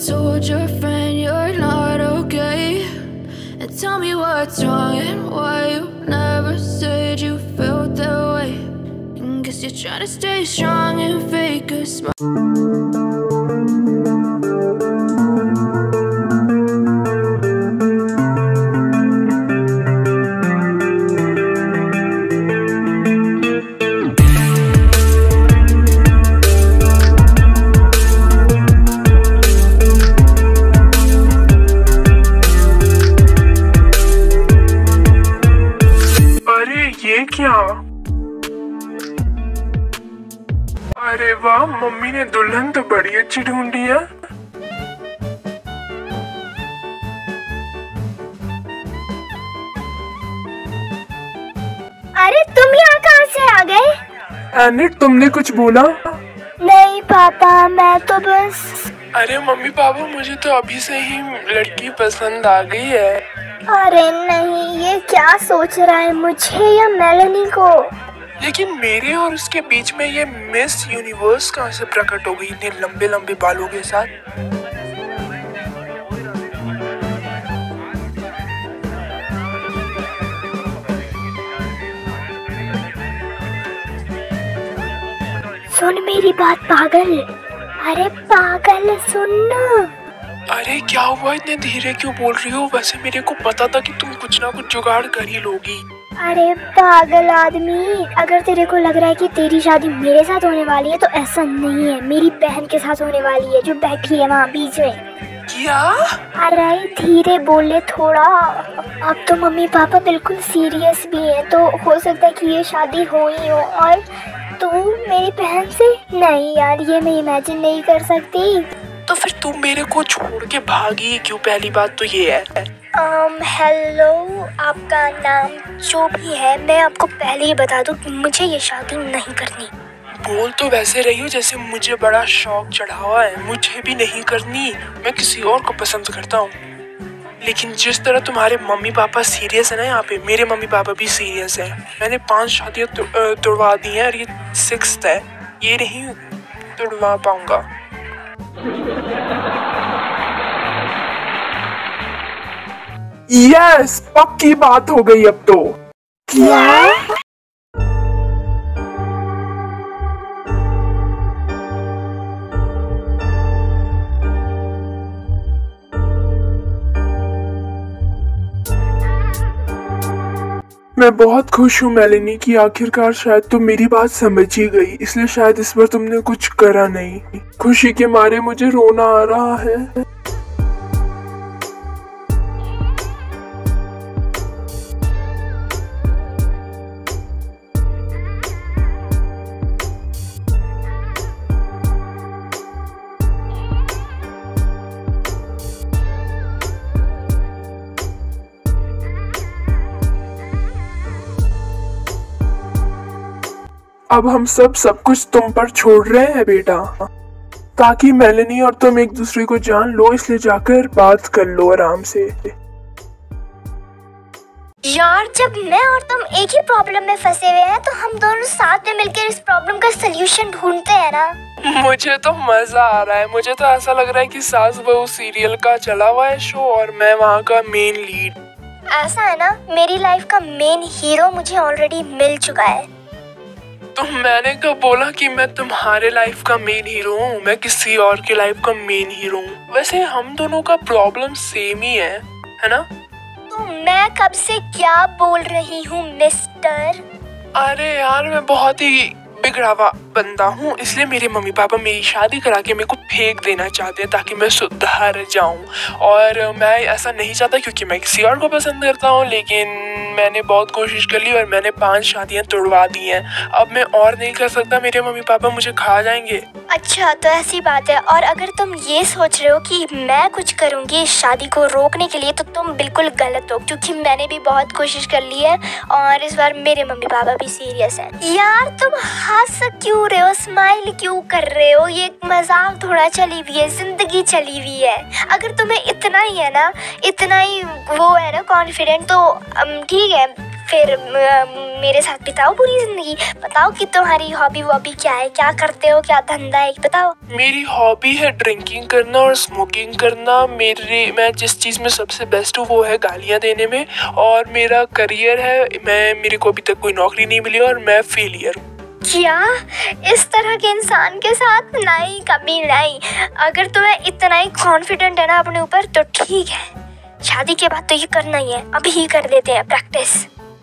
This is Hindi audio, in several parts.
told your friend you're not okay? And tell me what's wrong and why you never said you felt that way. And guess you're trying to stay strong and fake a smile. ये क्या? अरे वाह, मम्मी ने दुल्हन तो बड़ी अच्छी ढूंढी है। अरे तुम यहाँ कहाँ से आ गए? एनिट, तुमने कुछ बोला? नहीं पापा, मैं तो बस। अरे मम्मी पापा, मुझे तो अभी से ही लड़की पसंद आ गई है। अरे नहीं, ये क्या सोच रहा है, मुझे या मेलेनी को? लेकिन मेरे और उसके बीच में ये मिस यूनिवर्स कहाँ से प्रकट हो गई इतने लंबे लंबे बालों के साथ? सुन मेरी बात पागल। अरे पागल, सुन ना। अरे क्या हुआ, इतने धीरे क्यों बोल रही हो? वैसे मेरे को पता था कि तुम कुछ ना कुछ जुगाड़ कर ही लोगी। अरे पागल आदमी, अगर तेरे को लग रहा है कि तेरी शादी मेरे साथ होने वाली है तो ऐसा नहीं है, मेरी बहन के साथ होने वाली है जो बैठी है वहाँ बीच में। क्या? अरे धीरे बोले थोड़ा। अब तो मम्मी पापा बिल्कुल सीरियस भी हैं, तो हो सकता है कि ये शादी हो ही हो। और तू मेरी बहन से? नहीं यार, ये मैं इमेजिन नहीं कर सकती। तो फिर तुम मेरे को छोड़ के भागी क्यों? पहली बात तो ये है। हेलो, आपका नाम जो भी है, मैं आपको पहले ही बता दूं कि मुझे ये शादी नहीं करनी। बोल तो वैसे रही हो जैसे मुझे बड़ा शौक चढ़ा हुआ है। मुझे भी नहीं करनी, मैं किसी और को पसंद करता हूँ। लेकिन जिस तरह तुम्हारे मम्मी पापा सीरियस है ना, यहाँ पे मेरे मम्मी पापा भी सीरियस है। मैंने 5 शादियाँ तोड़वा दी हैं और ये 6th है। ये नहीं तोड़वा पाऊंगा। यस, पक्की बात हो गई अब तो। क्या? मैं बहुत खुश हूँ मेलेनी कि आखिरकार शायद तुम मेरी बात समझ ही गई, इसलिए शायद इस बार तुमने कुछ करा नहीं। खुशी के मारे मुझे रोना आ रहा है। अब हम सब कुछ तुम पर छोड़ रहे हैं बेटा, ताकि मेलेनी और तुम एक दूसरे को जान लो, इसलिए जाकर बात कर लो आराम से। यार, जब मैं और तुम एक ही प्रॉब्लम में फंसे हुए हैं तो हम दोनों साथ में मिलकर इस प्रॉब्लम का सलूशन ढूंढते हैं ना। मुझे तो मजा आ रहा है। मुझे तो ऐसा लग रहा है कि सास बहू सीरियल का चला हुआ है शो और मैं वहाँ का मेन लीड। ऐसा है ना, मेरी लाइफ का मेन हीरो मुझे ऑलरेडी मिल चुका है। तो मैंने कब बोला कि मैं तुम्हारे लाइफ का मेन हीरो हूँ? मैं किसी और की लाइफ का मेन हीरो हूँ। वैसे हम दोनों का प्रॉब्लम सेम ही है ना? तो मैं कब से क्या बोल रही हूँ मिस्टर? अरे यार, मैं बहुत ही बिगड़ा हुआ बंदा हूँ, इसलिए मेरे मम्मी पापा मेरी शादी करा के मेरे को फेंक देना चाहते हैं ताकि मैं सुधर जाऊँ। और मैं ऐसा नहीं चाहता क्योंकि मैं किसी और को पसंद करता हूँ। लेकिन मैंने बहुत कोशिश कर ली और मैंने 5 शादियाँ तोड़वा दी हैं। अब मैं और नहीं कर सकता, मेरे मम्मी पापा मुझे खा जाएंगे। अच्छा, तो ऐसी बात है। और अगर तुम ये सोच रहे हो कि मैं कुछ करूँगी इस शादी को रोकने के लिए, तो तुम बिल्कुल गलत हो, क्योंकि मैंने भी बहुत कोशिश कर ली है और इस बार मेरे मम्मी पापा भी सीरियस हैं। यार तुम हंस क्यों रहे हो, स्माइल क्यों कर रहे हो? ये मजाक थोड़ा चली हुई है, जिंदगी चली हुई है। अगर तुम्हें इतना ही है ना, इतना ही वो है ना कॉन्फिडेंट, तो ठीक है, फिर मेरे साथ बिताओ पूरी जिंदगी। बताओ कि तुम्हारी हॉबी वॉबी क्या है, क्या करते हो, क्या धंधा है, बताओ। मेरी हॉबी है ड्रिंकिंग करना और स्मोकिंग करना। मैं जिस चीज में सबसे बेस्ट हूँ वो है गालियाँ देने में। और मेरा करियर है, मेरे को अभी तक कोई नौकरी नहीं मिली और मैं फेलियर हूँ। क्या इस तरह के इंसान के साथ? नहीं, कभी नहीं। अगर तुम्हें इतना ही कॉन्फिडेंट है ना अपने ऊपर तो ठीक है, शादी के बाद तो ये करना ही है। अभी ही कर देते हैं प्रैक्टिस।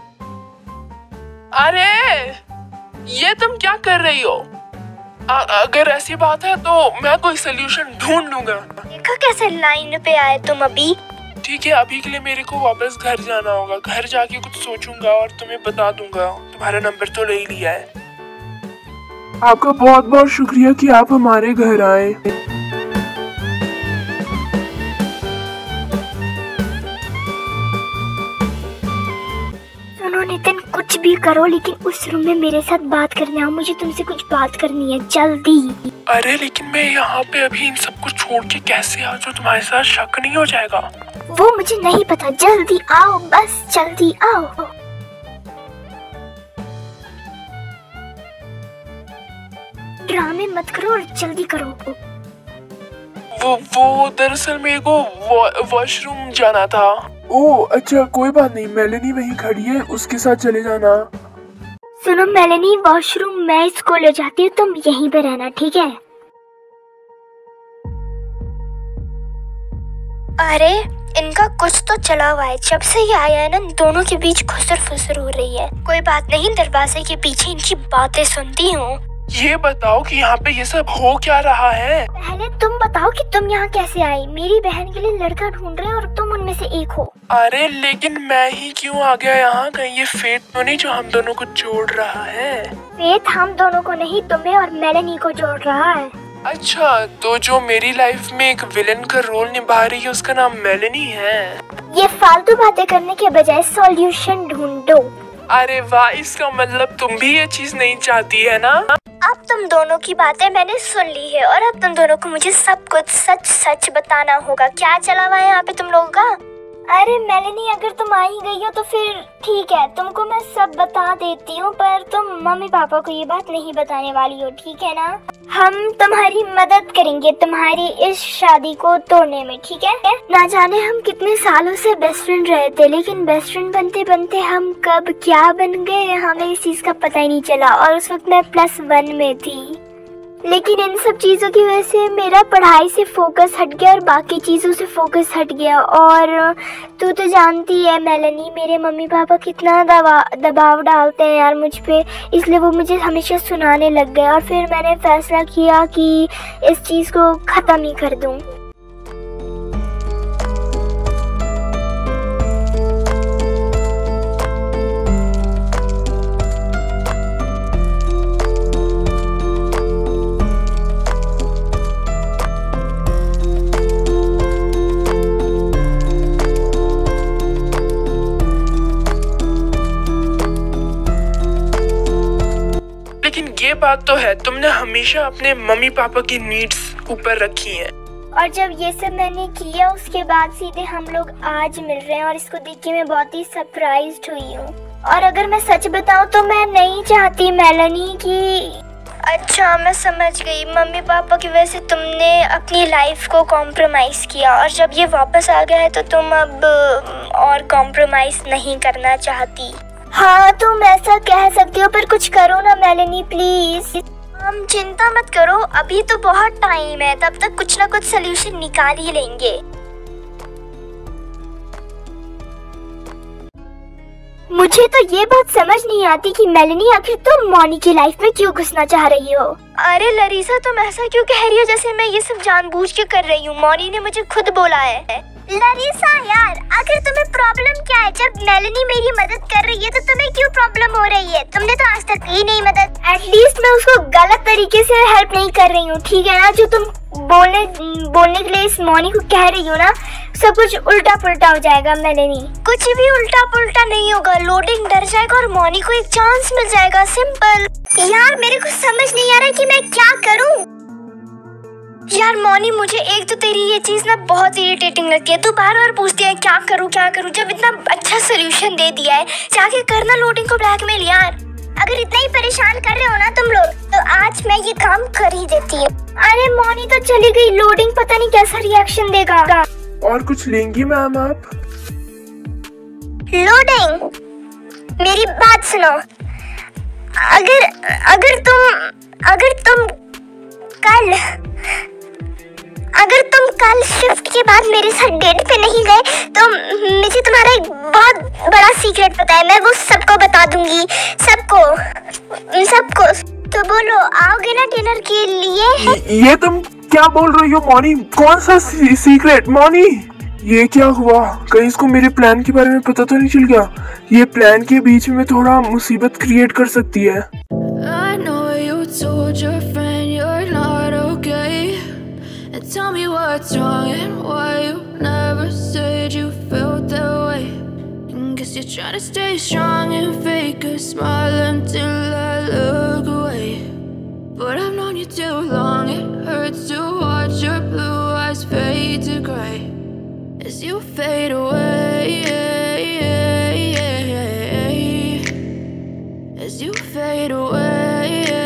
अरे ये तुम क्या कर रही हो? अगर ऐसी बात है तो मैं कोई सोल्यूशन ढूंढ लूंगा। देखा कैसे लाइन पे आए तुम अभी। ठीक है, अभी के लिए मेरे को वापस घर जाना होगा। घर जाके कुछ सोचूंगा और तुम्हें बता दूंगा। तुम्हारा नंबर तो ले ही लिया है। आपका बहुत बहुत शुक्रिया कि आप हमारे घर आए। सुनो नितिन, कुछ भी करो लेकिन उस रूम में मेरे साथ बात करने आओ। मुझे तुमसे कुछ बात करनी है, जल्दी। अरे लेकिन मैं यहाँ पे अभी इन सब कुछ छोड़ के कैसे आ जाऊँ? तुम्हारे साथ शक नहीं हो जाएगा? वो मुझे नहीं पता, जल्दी आओ, बस जल्दी आओ। ड्रामे मत करो और जल्दी करो। वो दरअसल मेरे को वॉशरूम जाना था। ओह अच्छा, कोई बात नहीं। मेलेनी वहीं खड़ी है, उसके साथ चले जाना। सुनो मेलेनी, वॉशरूम मैं इसको ले जाती हूँ, तुम यहीं पे रहना, ठीक है? अरे इनका कुछ तो चला हुआ है। जब से ये आया है ना, दोनों के बीच खुसर फुसर हो रही है। कोई बात नहीं, दरवाजे के पीछे इनकी बातें सुनती हूँ। ये बताओ कि यहाँ पे ये सब हो क्या रहा है? पहले तुम बताओ कि तुम यहाँ कैसे आई? मेरी बहन के लिए लड़का ढूंढ रहे हो और तुम उनमें से एक हो। अरे लेकिन मैं ही क्यों आ गया यहाँ? कहीं ये फेट तो नहीं जो हम दोनों को जोड़ रहा है? फेट हम दोनों को नहीं, तुम्हें और मेलेनी को जोड़ रहा है। अच्छा, तो जो मेरी लाइफ में एक विलेन का रोल निभा रही है उसका नाम मेलेनी है? ये फालतू बातें करने के बजाय सॉल्यूशन ढूंढो। अरे वाह, इसका मतलब तुम भी ये चीज नहीं चाहती है ना? अब तुम दोनों की बातें मैंने सुन ली है और अब तुम दोनों को मुझे सब कुछ सच सच बताना होगा। क्या चला हुआ है यहाँ पे तुम लोगों का? अरे मेलेनी, अगर तुम आ ही गई हो तो फिर ठीक है, तुमको मैं सब बता देती हूँ, पर तुम मम्मी पापा को ये बात नहीं बताने वाली हो, ठीक है ना? हम तुम्हारी मदद करेंगे तुम्हारी इस शादी को तोड़ने में, ठीक है? ना जाने हम कितने सालों से बेस्ट फ्रेंड रहे थे, लेकिन बेस्ट फ्रेंड बनते बनते हम कब क्या बन गए हमें इस चीज का पता ही नहीं चला। और उस वक्त मैं +1 में थी, लेकिन इन सब चीज़ों की वजह से मेरा पढ़ाई से फोकस हट गया और बाकी चीज़ों से फोकस हट गया। और तू तो जानती है मेलेनी, मेरे मम्मी पापा कितना दबाव डालते हैं यार मुझ पे, इसलिए वो मुझे हमेशा सुनाने लग गए। और फिर मैंने फैसला किया कि इस चीज़ को ख़त्म ही कर दूँ। ये बात तो है, तुमने हमेशा अपने मम्मी पापा की नीड्स ऊपर रखी हैं। और जब ये सब मैंने किया उसके बाद सीधे हम लोग आज मिल रहे हैं और इसको देख के मैं बहुत ही सरप्राइज्ड हुई हूँ। और अगर मैं सच बताऊँ तो मैं नहीं चाहती मेलेनी कि... अच्छा मैं समझ गई, मम्मी पापा की वजह से तुमने अपनी लाइफ को कॉम्प्रोमाइज़ किया और जब ये वापस आ गया है तो तुम अब और कॉम्प्रोमाइज़ नहीं करना चाहती। हाँ तुम ऐसा कह सकती हो, पर कुछ करो ना मेलेनी प्लीज। हम चिंता मत करो, अभी तो बहुत टाइम है, तब तक कुछ ना कुछ सलूशन निकाल ही लेंगे। मुझे तो ये बात समझ नहीं आती कि मेलेनी आखिर तुम मॉनी की लाइफ में क्यों घुसना चाह रही हो। अरे लरीसा, तुम ऐसा क्यों कह रही हो जैसे मैं ये सब जानबूझ के कर रही हूँ। मॉनी ने मुझे खुद बोला है। लरीसा यार, आखिर तुम्हें प्रॉब्लम क्या है? जब मेलेनी मेरी मदद कर रही है तो तुम्हें क्यों प्रॉब्लम हो रही है? तुमने तो आज तक की नहीं मदद। एटलीस्ट मैं उसको गलत तरीके से हेल्प नहीं कर रही हूँ, ठीक है ना? जो तुम बोलने के लिए इस मॉनी को कह रही हो ना, सब कुछ उल्टा पुल्टा हो जाएगा मेलेनी। कुछ भी उल्टा पुल्टा नहीं होगा, लोडिंग डर जाएगा और मॉनी को एक चांस मिल जाएगा, सिंपल। यार मेरे को समझ नहीं आ रहा कि मैं क्या करूँ। यार मौनी, मुझे एक तो तेरी ये चीज ना बहुत इरिटेटिंग लगती है। तू बार बार पूछती है क्या करूँ क्या करूँ, जब इतना अच्छा सोल्यूशन दे दिया है। जाके करना लोडिंग को ब्लैकमेल यार। अगर इतना ही परेशान कर रहे हो ना तुम लोग, तो आज मैं ये काम कर ही देती हूँ। अरे मौनी तो चली गई, लोडिंग पता नहीं कैसा रिएक्शन देगा। और कुछ लेंगी मैम आप? लोडिंग, मेरी बात सुनो। अगर तुम कल शिफ्ट के बाद मेरे साथ डेट पे नहीं गए तो मुझे तुम्हारा एक बहुत बड़ा सीक्रेट पता है। मैं वो सबको बता दूंगी, सबको। तो बोलो, आओगे ना डिनर के लिए? ये तुम क्या बोल रही हो मौनी? कौन सा सीक्रेट मौनी? ये क्या हुआ? कहीं इसको मेरे प्लान के बारे में पता तो नहीं चल गया? ये प्लान के बीच में थोड़ा मुसीबत क्रिएट कर सकती है। I know you told your friend you're not okay, and tell me what's wrong and why you never said you felt that way. And guess you're trying to stay strong and fake a smile until I look away. But I've known you too long, it hurts to watch your blue eyes fade to gray as you fade away, as you fade away.